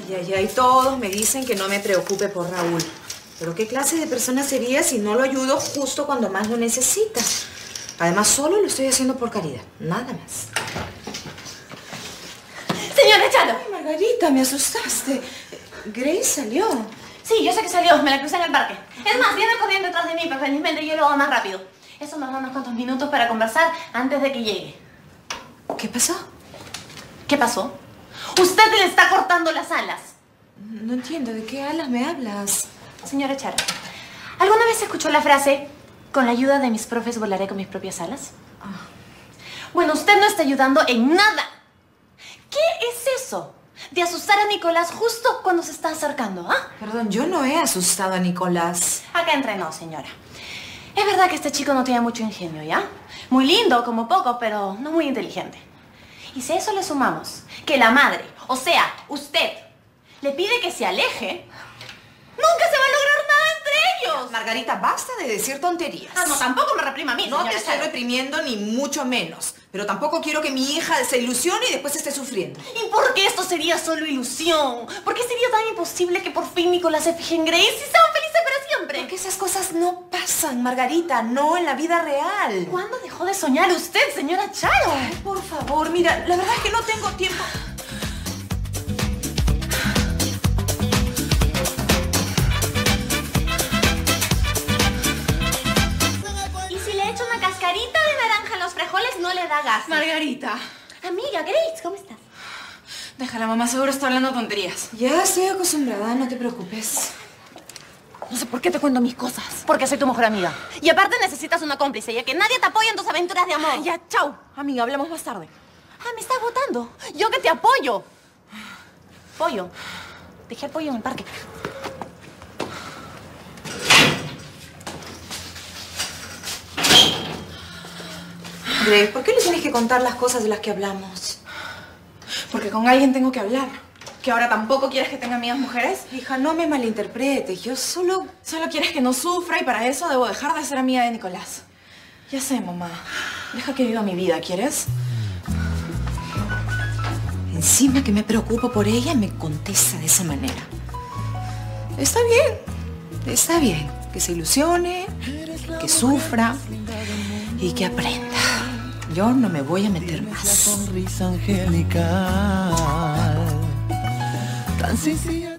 Y todos me dicen que no me preocupe por Raúl. Pero ¿qué clase de persona sería si no lo ayudo justo cuando más lo necesita? Además, solo lo estoy haciendo por caridad, nada más. ¡Señora Charo! Ay, Margarita, me asustaste. Grace salió. Sí, yo sé que salió, me la crucé en el parque. Es más, viene corriendo detrás de mí, pero felizmente yo lo hago más rápido. Eso nos da unos cuantos minutos para conversar antes de que llegue. ¿Qué pasó? ¿Qué pasó? Usted le está cortando las alas. No entiendo, ¿de qué alas me hablas? Señora Charo, ¿alguna vez escuchó la frase, con la ayuda de mis profes volaré con mis propias alas? Bueno, usted no está ayudando en nada. ¿Qué es eso de asustar a Nicolás justo cuando se está acercando, ah? Perdón, yo no he asustado a Nicolás. Acá entrenó, señora. Es verdad que este chico no tiene mucho ingenio, ¿ya? Muy lindo, como poco, pero no muy inteligente. Y si a eso le sumamos que la madre, o sea, usted, le pide que se aleje, nunca se va a lograr nada entre ellos. Margarita, basta de decir tonterías. Ah, no, tampoco me reprima a mí, No señora te estoy Charo. reprimiendo ni mucho menos. Pero tampoco quiero que mi hija se ilusione y después esté sufriendo. ¿Y por qué esto sería solo ilusión? ¿Por qué sería tan imposible que por fin Nicolás se fije en Grace y sean felices para siempre? Porque esas cosas no pasan, Margarita, no en la vida real. ¿Cuándo dejó de soñar usted, señora Charo? Ay, por favor, mira, la verdad es que no tengo tiempo. Y si le echo una cascarita de naranja a los frijoles, no le da gas. Margarita. Amiga, Grace, ¿cómo estás? Déjala, mamá, seguro está hablando tonterías. Ya estoy acostumbrada, no te preocupes. No sé por qué te cuento mis cosas. Porque soy tu mejor amiga. Y aparte necesitas una cómplice, ya que nadie te apoya en tus aventuras de amor. Ay, ya, chau. Amiga, hablamos más tarde. Ah, me estás votando. Yo que te apoyo. Pollo. Dejé el pollo en el parque. Grace, ¿por qué le tienes que contar las cosas de las que hablamos? Porque con alguien tengo que hablar. ¿Que ahora tampoco quieres que tenga amigas mujeres? Hija, no me malinterpretes, yo solo... Solo quieres que no sufra y para eso debo dejar de ser amiga de Nicolás. Ya sé, mamá. Deja que viva mi vida, ¿quieres? Encima que me preocupo por ella, me contesta de esa manera. Está bien que se ilusione, que sufra y que aprenda. Yo no me voy a meter más. Sonrisa angelical, tan sencilla.